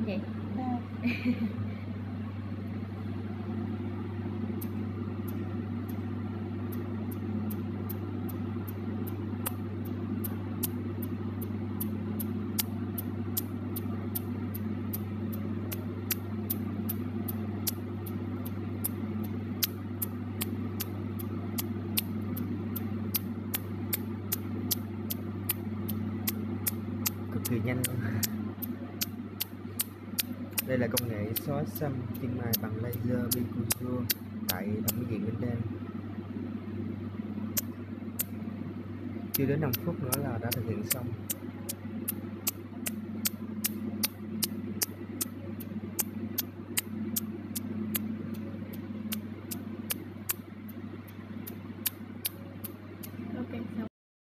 nhanh vậy? Cực kỳ nhanh luôn. Đây là công nghệ xóa xăm chân mày bằng laser Bicuzur tại thẩm mỹ viện MINH. Chưa đến 5 phút nữa là đã thực hiện xong.